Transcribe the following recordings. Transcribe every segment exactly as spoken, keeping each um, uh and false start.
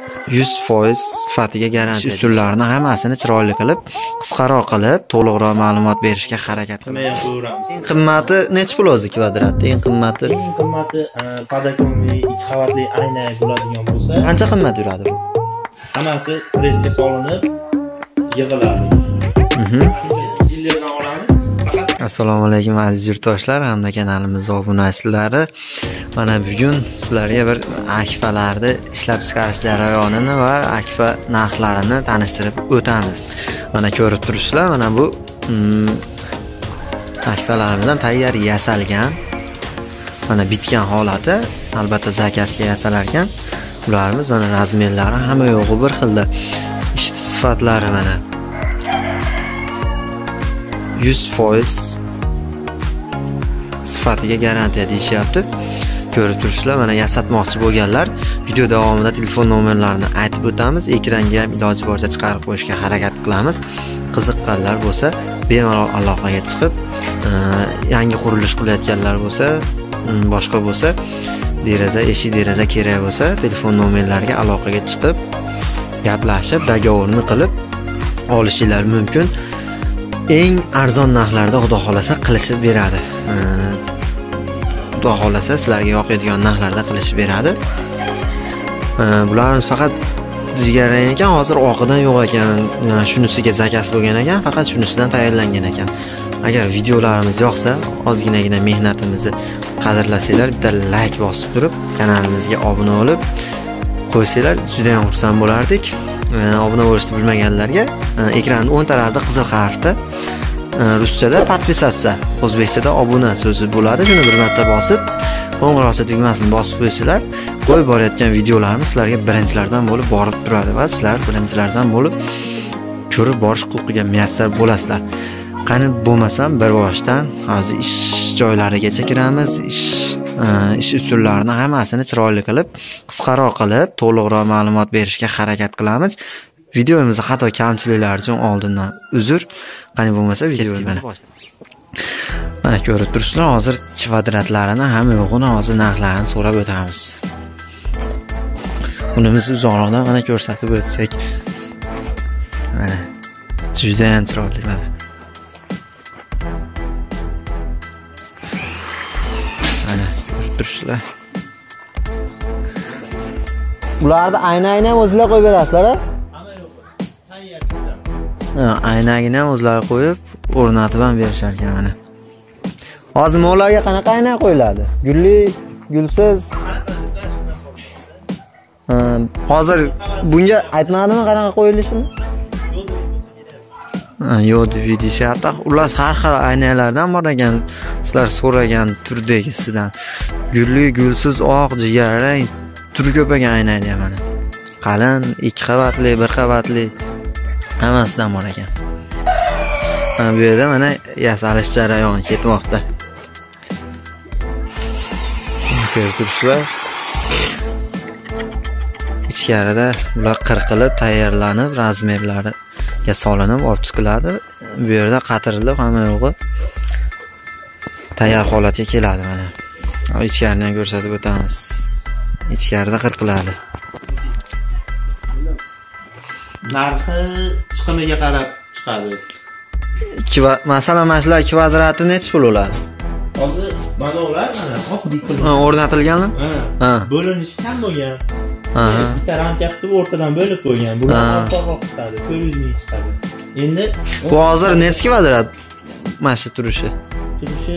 yuz foiz sifatiga garantiya. Usullarni hammasini chiroyli qilib, qisqaroq qilib, to'liqroq ma'lumot berishga harakat qilamiz. Eng qimmati necha pul o'zi kvadratda? Eng qimmati eng qimmati podakonli ikki qavatli ayna bo'ladigan bo'lsa, qancha qimmat yuradi bu? Hammasi pressga solinib yig'iladi. Mhm. Dillerdan olamiz. Assalomu alaykum aziz yurtdoshlar hamda kanalimiz obunachilari. Mana bugun sizlarga bir akfalarni ishlab chiqarish jarayonini va akfa narxlarini tanishtirib o'tamiz. Mana ko'rib turibsizlar, mana bu mm, akfalarimizdan tayyor yasalgan. Mana bitgan holati, albatta zakasga yasalar ekan. Ularimiz mana razmerlari hamma yo'g'i bir xilda. Ishchi sifatlari mana yuz foiz sifatiga garantiya deyishyapti. Ko'rib turibsizlar, mana yasatmoqchi bo'lganlar video davomida telefon nomerlarini aytib o'tamiz. Ekranga ham iloji boricha chiqarib qo'yishga harakat qilamiz. Qiziqqanlar bo'lsa, bemalol aloqaga chiqib, yangi qurilish qilayotganlar bo'lsa, boshqa bo'lsa, deraza, eshik deraza kerak bo'lsa, telefon nomerlariga aloqaga chiqib, gaplashib, dogovorni qilib olishingiz mumkin. Eng arzon narxlarda xudo xolasa qilishib beradi. Xudo xolasa sizlarga yoqadigan narxlarda qilishib beradi. Bularimiz faqat jigarrang ekan, hozir oqidan yo'q ekan. Shunisiga zakas bo'lgan ekan, faqat shunisidan tayyorlangan ekan. Agar videolarimiz yoqsa, ozginagina mehnatimizni qadrlasanglar, bitta like bosib turib, kanalimizga obuna bo'lib qo'ysanglar, juda ham xursand bo'lardik. Obuna bo'lishni bilmaganlarga ekranning o'ng tarafida qizil harfda ruschada podpisatsiya, o'zbekchada obuna so'zi bo'ladi. Shuni bir marta bosib, qo'ng'iroqcha tugmasini bosib qo'ysanglar, qo'yib borayotgan videolarimiz sizlarga birinchilardan bo'lib borib turadi va sizlar birinchilardan bo'lib ko'rib borish huquqiga muyassar bo'lasizlar. Qani bo'lmasam bir boshdan hozir ish joylarigacha kiramiz. Ish ish usullarini hammasini chiroyli qilib, qisqaroq qilib, to'liqroq ma'lumot berishga harakat qilamiz. Videomizda xato kamchiliklar uchun oldindan uzr. Qani bo'lmasa videomizni mana ko'rib turibsizlar, hozir kvadratlarini ham yo'g'ini hozir narxlarini so'rab o'tamiz. Bunimizni uzoqroqdan mana ko'rsatib o'tsak. Mana juda ham chiroyli mana. Mana ko'rib turibsizlar. Ularni ayna-ayna o'zingizlar qo'yib berasizlar, a? Aynagini ham o'zlari qo'yib, o'rnatib ham berishar ekan mana. Hozir mo'larga qanaqa ayna qo'yiladi? Gulli, gulsiz. Hozir bunga aytmadimi qanaqa qo'yilishini? Yo'q deb deyishyapti. Ular har xil aynalardan bor ekan. Sizlar so'ragan turdagisidan. Gulli, gulsiz, oq, jigarrang turi ko'p ekan aynada ham mana. Qalin, ikki qavatli, bir qavatli hammasidan bor ekan. Mana bu yerda mana yasalish jarayoni ketmoqda. Ko'rib turibsizlar. Ichkarida ular qirqilib, tayyorlanib, razmerlariga solinib olib chiqiladi. Bu yerda qatirilib, hamma yo'g'i tayyor holatga keladi mana. Ichkarini ham ko'rsatib o'tamiz. Ichkarida qirqiladi. Narxi chiqimiga qarab chiqadi. Masalan, mana shular kvadrati necha pul bo'ladi? Hozir mana ular mana oq dikilgan. Ha, o'rnatilganmi? Ha. Bo'linishi ham bo'lgan. Ha. Bitta ramkapni o'rtadan bo'lib qo'ygan. Bular orqaroq chiqadi, to'rt yuz ming chiqadi. Endi bu hozir necha kvadrat? Mana shu turishi. Turishi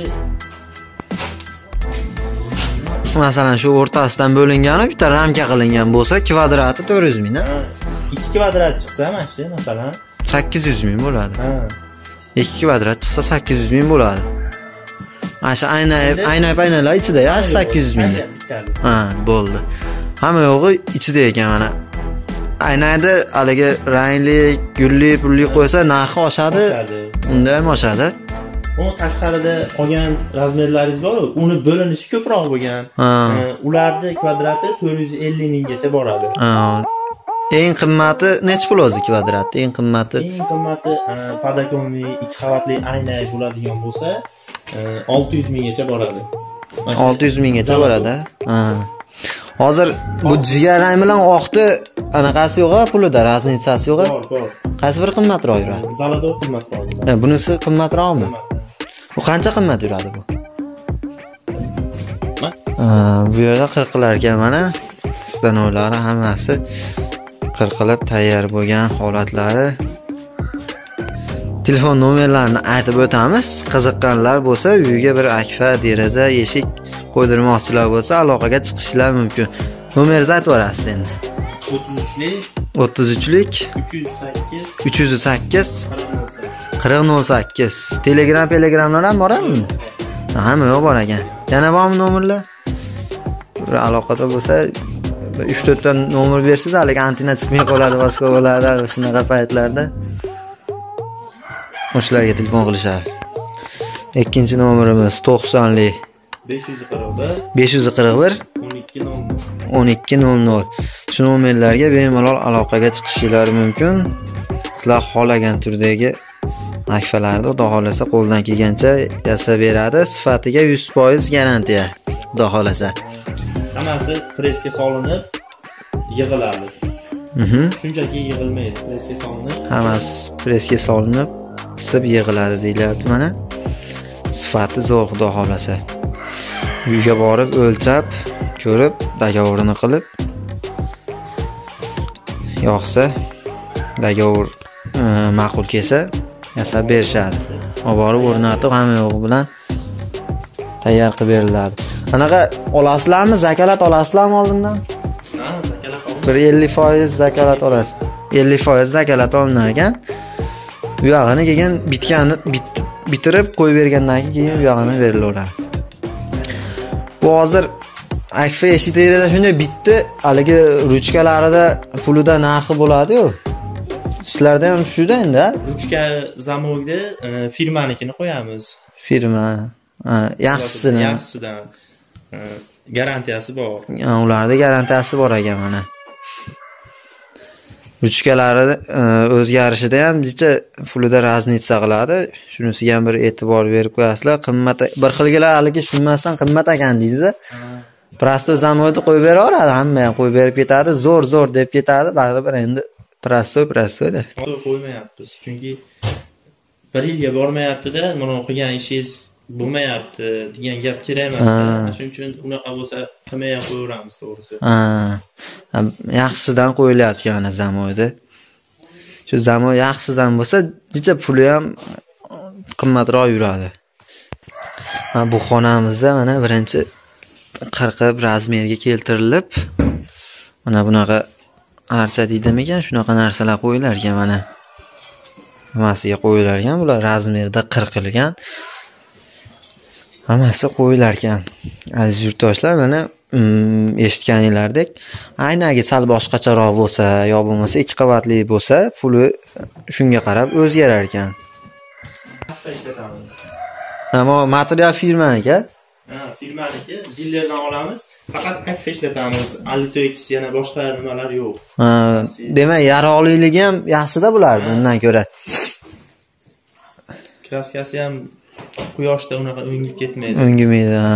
masalan shu o'rtasidan bo'lingani bitta ramka qilingan bo'lsa, kvadrati to'rt yuz ming. ikki kvadrat chiqsa mana shu masalan sakkiz yuz ming bo'ladi. Ha. ikki kvadrat chiqsa sakkiz yuz ming bo'ladi. Mana shu ayna ayna aynalar ichida ya sakkiz yuz ming. Ha, bo'ldi. Hamma yo'g'i ichida ekan mana. Aynada haligi rangli, gulli, pulli qo'ysa narxi oshadi. Unda ham oshadi. U tashqarida qolgan razmerlaringiz bor, uni bo'linishi ko'proq bo'lgan. Ularning kvadrati to'rt yuz ellik minggacha boradi. Ha. Eng qimmati necha pul o'zi kvadratda? Eng qimmati eng qimmati podakonli ikki qavatli ayna bo'ladigan bo'lsa, olti yuz minggacha boradi. olti yuz minggacha boradi. Ha. Hozir bu jigarrang bilan oqni anaqasi yo'q-a, pulida, raznitsasi yo'q-a? Bor, bor. Qaysi biri qimmatroq yuradi? Zalada qimmatroq. Ha, bunisi qimmatroqmi? Bu qancha qimmat yuradi bu? Ha, bu yerda qirqilar ekan mana. Stanovlari hammasi qirqilib tayyor bo'lgan holatlari. Telefon nomerlarini aytib o'tamiz. Qiziqqanlar bo'lsa, uyiga bir akfa, deraza, eshik qo'ydirmoqchilar bo'lsa, aloqaga chiqishlar mumkin. Nomeringizni aytib o'rasiz endi. o'ttiz uchlik uch yuz sakkiz qirq nol sakkiz. Telegram, Telegramlar ham bormi? Hamma yo'q bor ekan. Yana bormi nomerlar? Bir aloqada bo'lsa, uch to'rt ta nomer bersiz, hali antenna chiqmay qoladi, boshqa bo'ladi, shunaqa paytlarda. O'shalarga telefon qilishadi. Ikkinchi nomerimiz to'qsonlik besh yuz qirq bir o'n ikki nol nol. Shu nomerlarga bemalol aloqaga chiqishingiz mumkin. Sizlar xohlagan turdagi akfalarni xudo xolasa qo'ldan kelgancha yasab beradi. Sifatiga yuz foiz garantiya, xudo xolasa. Hammasi pressga solinib yig'iladi. Mhm. Shunchaki yig'ilmaydi, pressga solinib. Hammasi pressga solinib qisib yig'iladi deyilyapti mana. Sifati zo'r, xudo xolasa. Uyga borib o'lchab, ko'rib, dogovorini qilib yoqsa, dogovor ma'qul kelsa, yasab berishadi. Oborib o'rnatib hamma yo'q bilan tayyor qilib beriladi. Anaqa olasizlarmi? Zakalat olasizlarmi oldindan? Ha, zakalat olamiz. Bir ellik foiz zakalat olasiz. ellik foiz zakalat olinar ekan. Bu yog'ini keyin bitganini bitirib qo'yib bergandan keyin bu yog'ini berilaveradi. Bu hozir akfa eshiklarida shunday bitdi, haligi ruchkalarida pulida narxi bo'ladi-ku. Sizlarda ham shuda endi, ha? Ruchka zamogida firmanikini qo'yamiz. Firma, yaxshisini. Yaxshisidan. Garantiyasi bor. Ularda garantiyasi bor ekan mana. Ruchkalari o'zgarishida ham jicha pulida raznitsa qiladi. Shunisiga ham bir e'tibor berib qo'yasizlar. Qimmat, bir xilgilar haligi tushunmasdan qimmat ekan deysiz-da. Prosto zamoda qo'yib beraveradi, hamma ham qo'yib berib ketadi, zo'r zo'r deb ketadi, baribir endi prosto prosto deb. Qo'ymayapmiz, chunki bir yilga bormayapti-da, mana qilgan ishingiz bo'lmayapti degan gap kerak emas. Shuning uchun unaqa bo'lsa qilmay qo'yaveramiz, to'g'risi. Ha. Yaxshisidan qo'yilyapti yana zamoda. Shu zamo yaxshisidan bo'lsa, jicha puli ham qimmatroq yuradi. Ha, bu xonamizda mana birinchi qirqib razmerga keltirilib, mana bunaqa archa deydimi ekan, shunaqa narsalar qo'yilar ekan mana. Hammasiga qo'yilar ekan, bular razmerda qirqilgan. Hammasi qo'yilar ekan. Aziz yurtdoshlar, mana eshitganinglardek, aynagi sal boshqacharoq bo'lsa, yo bo'lmasa ikki qavatli bo'lsa, puli shunga qarab o'zgarar ekan. Ammo material firmaniki. Ha, firmaniki, dillerdan olamiz. Faqat akfa ishlatamiz. Alitox yana boshqa nimalar yo'q. Ha, demak, yaroqliligi ham yaxshida bulardi undan ko'ra. Kraskasi ham quyoshda unaqa o'ngib ketmaydi. O'ngmaydi, ha.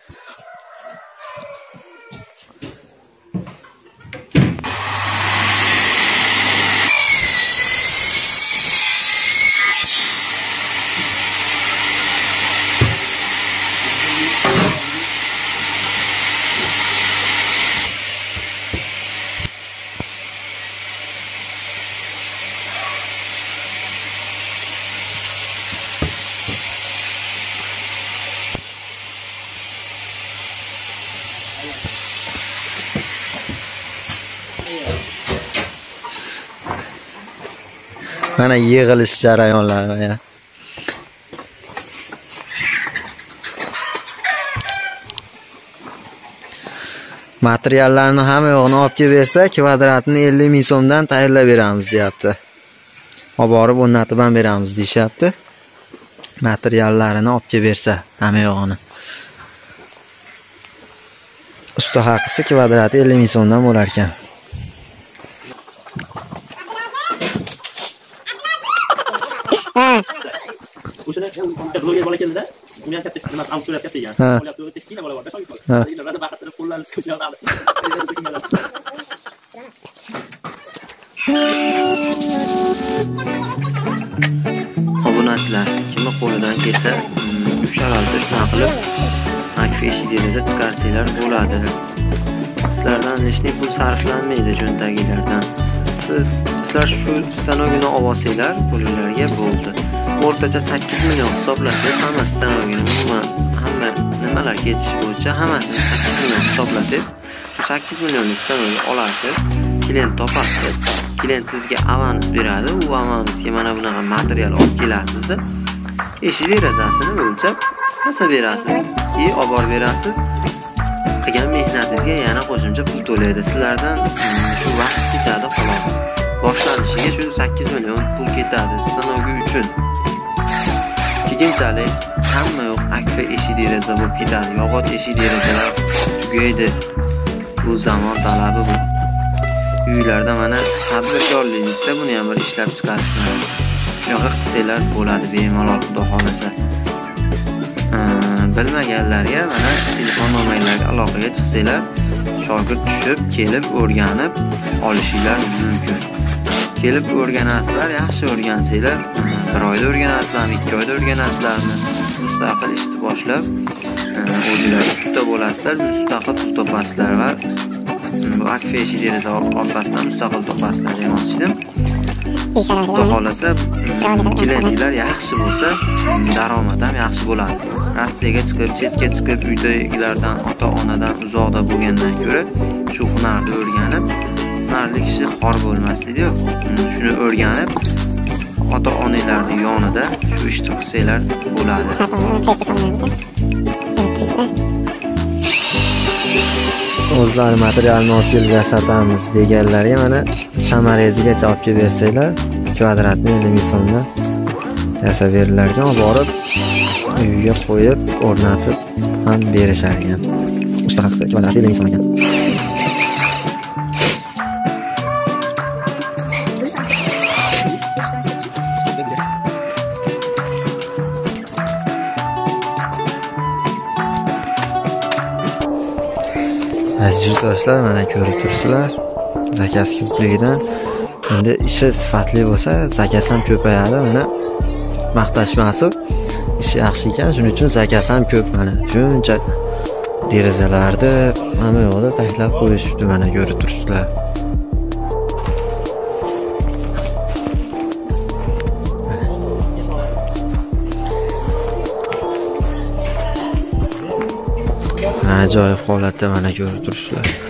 Mana yig'ilish jarayonlari ya. Materiallarni hamma yo'g'ini olib kelib bersa, kvadratini ellik ming so'mdan tayyorlab beramiz, deyapti. Olib borib o'rnatib ham beramiz deyapti. Materiallarini olib kelib bersa, hamma yo'g'ini. Usta haqisi kvadrati ellik ming so'mdan bo'lar ekan. O'shada bloger bola keldi-da. uni ham katta emas, autorasi katta ekan. O'ylab o'tib kichkina bola bor-da, shogirdlar. Lekin ularni baqirtirib qo'llarini ko'charadi. Obunachilar, kimni qo'lidan kelsa, ushaladi, shuna qilib akfa eshik deraza chiqarsanglar bo'ladi. Sizlardan hech ne pul sarflanmaydi cho'ntagilardan. Siz sizlar shu stanogini olsanglar, pullarga bo'ldi. O'rtacha sakkiz million hisoblasangiz, hamma stanogini, umuman hamma nimalar ketish bo'yicha hammasini sakkiz million hisoblasangiz, shu sakkiz millionlik stanogi olasiz, klient topasiz. Klient sizga avans beradi, u avansga mana bunaqa material olib kelasizda. Eshik derazasini o'lchab yasab berasiz, и olib borib berasiz. Qilgan mehnatingizga yana qo'shimcha pul to'laydi. Sizlardan shu vaqt ketadi xolos. Boshlanishiga shu sakkiz million pul ketadi stanogi uchun. Keyinchalik hamma yo'q akfa eshik deraza bo'lib ketadi. Yog'och eshik derazalar tugaydi. Bu zamon talabi bu. Uylarda mana tadbirkorlikda buni ham bir ishlab chiqarishlar. Yo'q qilsanglar bo'ladi bemalol xudo xolasa. Bilmaganlarga mana telefon nomerlariga aloqaga chiqsanglar, shogird tushib, kelib o'rganib olishinglar mumkin. Kelib o'rganasizlar, yaxshi o'rgansanglar, bir oyda o'rganasizlarmi, ikki oyda o'rganasizlarmi, mustaqil ishni boshlab, o'zingizlar usta bo'lasizlar, mustaqil pul topasizlar va bu akfa eshik deraza orqasidan mustaqil topasizlar demoqchi edim. Xudo xolasa, klientlar yaxshi bo'lsa, daromad ham yaxshi bo'ladi. Rossiyaga chiqib, chetga chiqib, uydagilardan, ota-onadan uzoqda bo'lgandan ko'ra, shu hunarni o'rganib, hunarli kishi xor bo'lmaslikda, shuni o'rganib, ota-onalarning yonida shu ishni qilsanglar bo'ladi. O'zlari materialni olib kelib yasatamiz deganlarga mana samarezigacha olib kelib bersanglar, kvadrat metr so'mdan yasab beriladigan, olib borib uyga qo'yib, o'rnatib ham berishar ekan. Mustaqil kvadrat metr so'm ekan. Aziz yurtdoshlar, mana ko'rib turibsizlar, zakaz ko'pligidan endi ishi sifatli bo'lsa, zakaz ham ko'payadi. Mana maqtashmasin, ishi yaxshi ekan, shuning uchun zakaz ham ko'p. Mana shuncha derazalarni mana yo'qda taklab qo'yishibdi, mana ko'rib turibsizlar. Ajoyib holatda mana ko'rib turibsizlar.